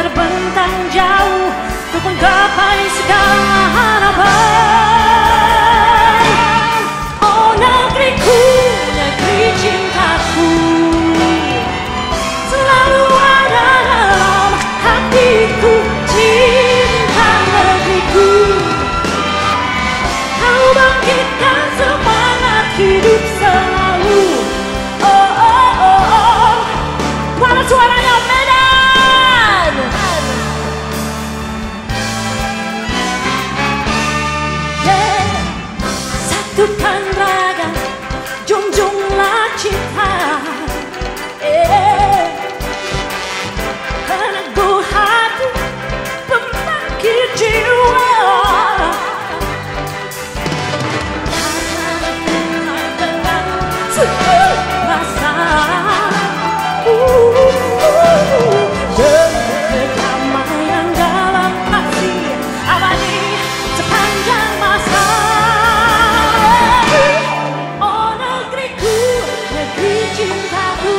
terbentang jauh untuk menggapai segala harapan. Oh negeriku, negeri cintaku, selalu ada dalam hatiku. Cinta negeriku, kau bangkitkan semangat hidup selalu. Oh oh oh oh, mana suaranya Medan? Yeah. Satukan raga, junjunglah cinta. Peneguh hati, pembangkit jiwa. Kedamaian dalam kasih abadi sepanjang masa. Oh negeriku, negeri cintaku,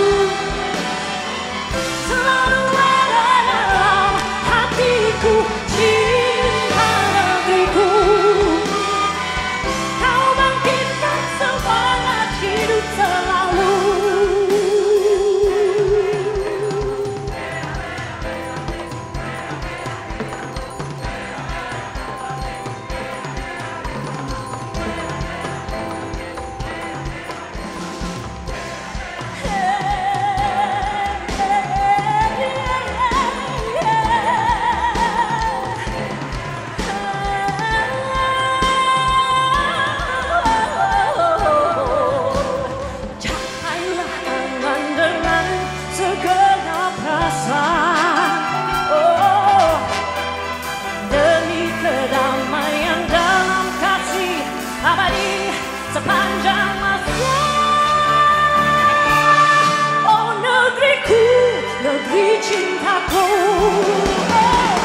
selalu ada dalam hatiku. Cinta negeriku, kau bangkitkan semangat hidup selalu. Cahailah tangan dengan segenap rasa. Oh, demi kedamaian dalam kasih abadi sepanjang masa. Oh negeriku, negeri cintaku. Oh.